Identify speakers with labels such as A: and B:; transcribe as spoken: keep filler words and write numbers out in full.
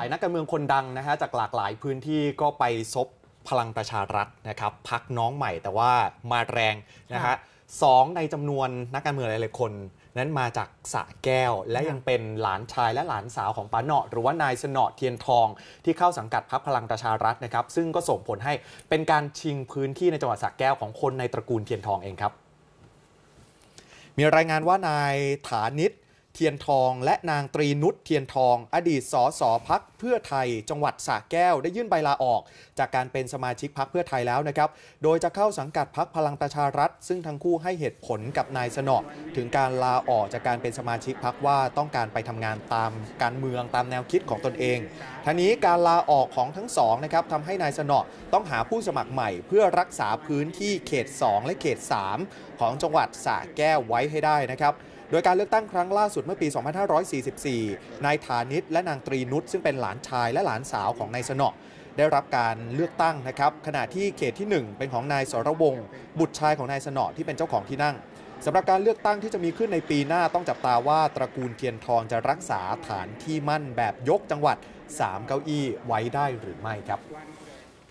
A: นักการเมืองคนดังนะฮะจากหลากหลายพื้นที่ก็ไปซบพลังประชารัฐนะครับพรรคน้องใหม่แต่ว่ามาแรงนะฮะสองในจำนวนนักการเมืองหลายๆคนนั้นมาจากสระแก้วและยังเป็นหลานชายและหลานสาวของป๋าเหนาะหรือว่านายสนอเทียนทองที่เข้าสังกัดพรรคพลังประชารัฐนะครับซึ่งก็ส่งผลให้เป็นการชิงพื้นที่ในจังหวัดสระแก้วของคนในตระกูลเทียนทองเองครับมีรายงานว่านายฐานิชเทียนทองและนางตรีนุชเทียนทองอดีตสสพรรคเพื่อไทยจังหวัดสระแก้วได้ยื่นใบลาออกจากการเป็นสมาชิกพรรคเพื่อไทยแล้วนะครับโดยจะเข้าสังกัดพรรคพลังประชารัฐซึ่งทั้งคู่ให้เหตุผลกับนายสนอถึงการลาออกจากการเป็นสมาชิกพรรคว่าต้องการไปทำงานตามการเมืองตามแนวคิดของตนเองทั้งนี้การลาออกของทั้งสองนะครับทำให้นายสนอต้องหาผู้สมัครใหม่เพื่อรักษาพื้นที่เขตสองและเขตสามของจังหวัดสระแก้วไว้ให้ได้นะครับโดยการเลือกตั้งครั้งล่าสุดเมื่อปี สองพันห้าร้อยสี่สิบสี่ นายฐานิชและนางตรีนุชซึ่งเป็นหลานชายและหลานสาวของนายสนอได้รับการเลือกตั้งนะครับขณะที่เขตที่หนึ่งเป็นของนายสรวงศ์บุตรชายของนายสนอที่เป็นเจ้าของที่นั่งสำหรับการเลือกตั้งที่จะมีขึ้นในปีหน้าต้องจับตาว่าตระกูลเทียนทองจะรักษาฐานที่มั่นแบบยกจังหวัดสามเก้าอี้ไว้ได้หรือไม่ครับ